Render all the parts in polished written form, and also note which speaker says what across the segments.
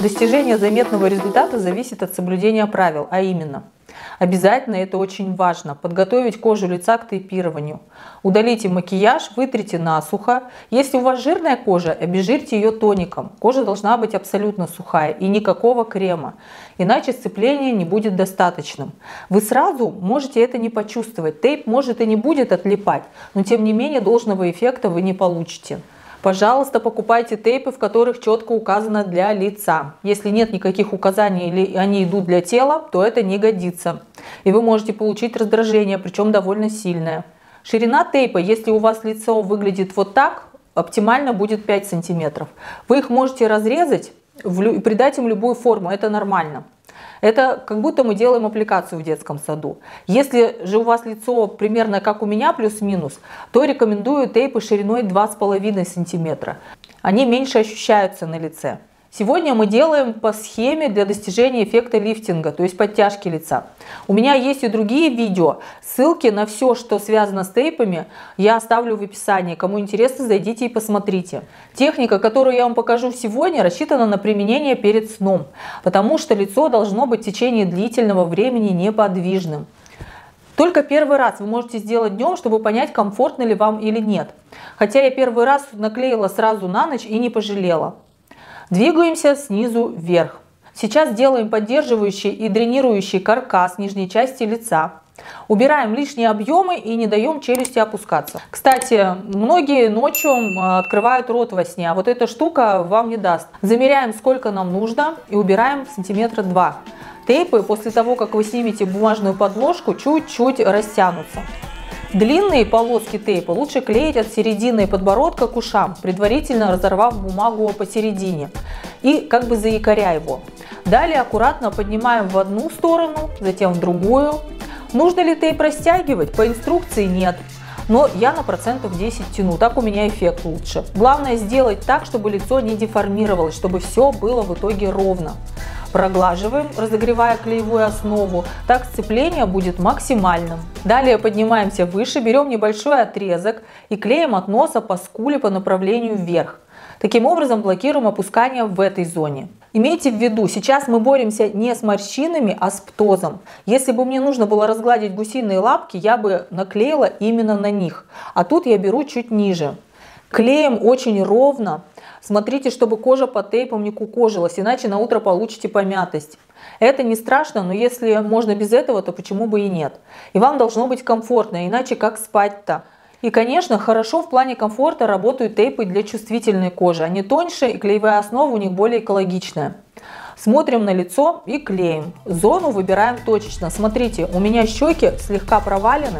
Speaker 1: Достижение заметного результата зависит от соблюдения правил, а именно: обязательно, это очень важно, подготовить кожу лица к тейпированию. Удалите макияж, вытрите насухо. Если у вас жирная кожа, обезжирьте ее тоником. Кожа должна быть абсолютно сухая и никакого крема, иначе сцепление не будет достаточным. Вы сразу можете это не почувствовать. Тейп может и не будет отлипать, но тем не менее должного эффекта вы не получите. Пожалуйста, покупайте тейпы, в которых четко указано для лица. Если нет никаких указаний или они идут для тела, то это не годится. И вы можете получить раздражение, причем довольно сильное. Ширина тейпа, если у вас лицо выглядит вот так, оптимально будет 5 сантиметров. Вы их можете разрезать и придать им любую форму, это нормально. Это как будто мы делаем аппликацию в детском саду. Если же у вас лицо примерно как у меня, плюс-минус, то рекомендую тейпы шириной 2,5 см. Они меньше ощущаются на лице. Сегодня мы делаем по схеме для достижения эффекта лифтинга, то есть подтяжки лица. У меня есть и другие видео. Ссылки на все, что связано с тейпами, я оставлю в описании. Кому интересно, зайдите и посмотрите. Техника, которую я вам покажу сегодня, рассчитана на применение перед сном, потому что лицо должно быть в течение длительного времени неподвижным. Только первый раз вы можете сделать днем, чтобы понять, комфортно ли вам или нет. Хотя я первый раз наклеила сразу на ночь и не пожалела. Двигаемся снизу вверх. Сейчас делаем поддерживающий и дренирующий каркас нижней части лица. Убираем лишние объемы и не даем челюсти опускаться. Кстати, многие ночью открывают рот во сне, а вот эта штука вам не даст. Замеряем, сколько нам нужно, и убираем сантиметра 2. Тейпы после того, как вы снимете бумажную подложку, чуть-чуть растянутся. Длинные полоски тейпа лучше клеить от середины подбородка к ушам, предварительно разорвав бумагу посередине и как бы заякоря его. Далее аккуратно поднимаем в одну сторону, затем в другую. Нужно ли тейп растягивать? По инструкции нет, но я на процентов 10 тяну, так у меня эффект лучше. Главное сделать так, чтобы лицо не деформировалось, чтобы все было в итоге ровно. Проглаживаем, разогревая клеевую основу, так сцепление будет максимальным. Далее поднимаемся выше, берем небольшой отрезок и клеим от носа по скуле по направлению вверх. Таким образом блокируем опускание в этой зоне. Имейте в виду, сейчас мы боремся не с морщинами, а с птозом. Если бы мне нужно было разгладить гусиные лапки, я бы наклеила именно на них. А тут я беру чуть ниже. Клеим очень ровно. Смотрите, чтобы кожа под тейпом не кукожилась, иначе на утро получите помятость. Это не страшно, но если можно без этого, то почему бы и нет. И вам должно быть комфортно, иначе как спать-то? И, конечно, хорошо в плане комфорта работают тейпы для чувствительной кожи. Они тоньше, и клеевая основа у них более экологичная. Смотрим на лицо и клеим. Зону выбираем точечно. Смотрите, у меня щеки слегка провалены.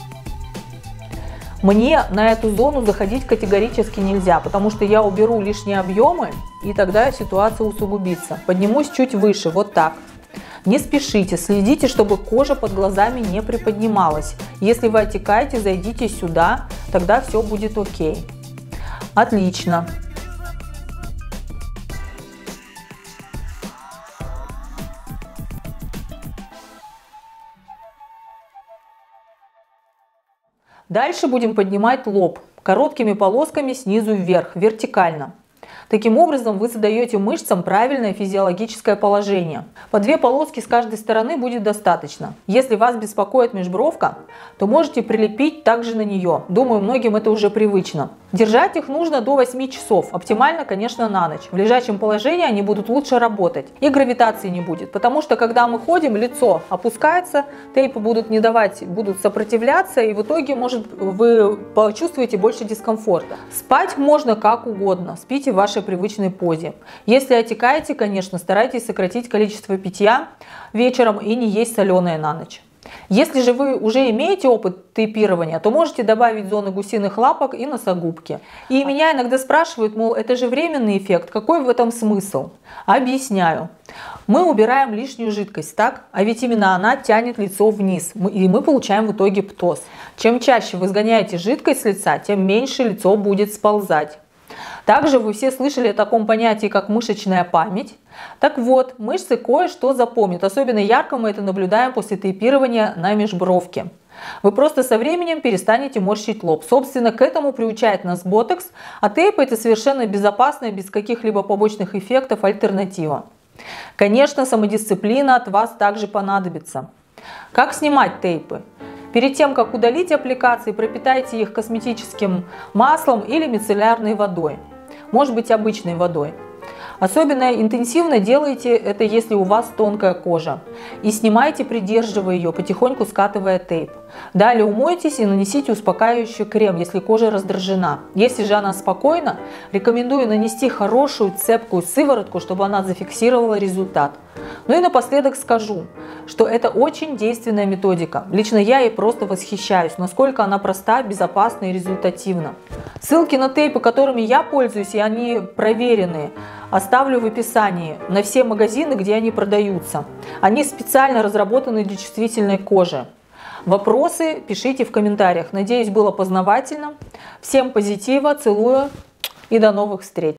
Speaker 1: Мне на эту зону заходить категорически нельзя, потому что я уберу лишние объемы, и тогда ситуация усугубится. Поднимусь чуть выше, вот так. Не спешите, следите, чтобы кожа под глазами не приподнималась. Если вы отекаете, зайдите сюда, тогда все будет окей. Отлично. Дальше будем поднимать лоб короткими полосками снизу вверх, вертикально. Таким образом вы задаете мышцам правильное физиологическое положение. По 2 полоски с каждой стороны будет достаточно. Если вас беспокоит межбровка, то можете прилепить также на нее. Думаю, многим это уже привычно. Держать их нужно до 8 часов. Оптимально, конечно, на ночь. В лежачем положении они будут лучше работать. И гравитации не будет. Потому что, когда мы ходим, лицо опускается, тейпы будут не давать, будут сопротивляться. И в итоге, может, вы почувствуете больше дискомфорта. Спать можно как угодно. Спите в вашей привычной позе. Если отекаете, конечно, старайтесь сократить количество питья вечером и не есть соленое на ночь. Если же вы уже имеете опыт тейпирования, то можете добавить зоны гусиных лапок и носогубки. И меня иногда спрашивают, мол, это же временный эффект, какой в этом смысл? Объясняю. Мы убираем лишнюю жидкость, так? А ведь именно она тянет лицо вниз, и мы получаем в итоге птоз. Чем чаще вы сгоняете жидкость с лица, тем меньше лицо будет сползать. Также вы все слышали о таком понятии, как мышечная память. Так вот, мышцы кое-что запомнят. Особенно ярко мы это наблюдаем после тейпирования на межбровке. Вы просто со временем перестанете морщить лоб. Собственно, к этому приучает нас ботокс, а тейп – это совершенно безопасная, без каких-либо побочных эффектов альтернатива. Конечно, самодисциплина от вас также понадобится. Как снимать тейпы? Перед тем, как удалить аппликации, пропитайте их косметическим маслом или мицеллярной водой. Может быть, обычной водой. Особенно интенсивно делайте это, если у вас тонкая кожа. И снимайте, придерживая ее, потихоньку скатывая тейп. Далее умойтесь и нанесите успокаивающий крем, если кожа раздражена. Если же она спокойна, рекомендую нанести хорошую цепкую сыворотку, чтобы она зафиксировала результат. Ну и напоследок скажу, что это очень действенная методика. Лично я ей просто восхищаюсь, насколько она проста, безопасна и результативна. Ссылки на тейпы, которыми я пользуюсь, и они проверенные, оставлю в описании на все магазины, где они продаются. Они специально разработаны для чувствительной кожи. Вопросы пишите в комментариях. Надеюсь, было познавательно. Всем позитива, целую и до новых встреч.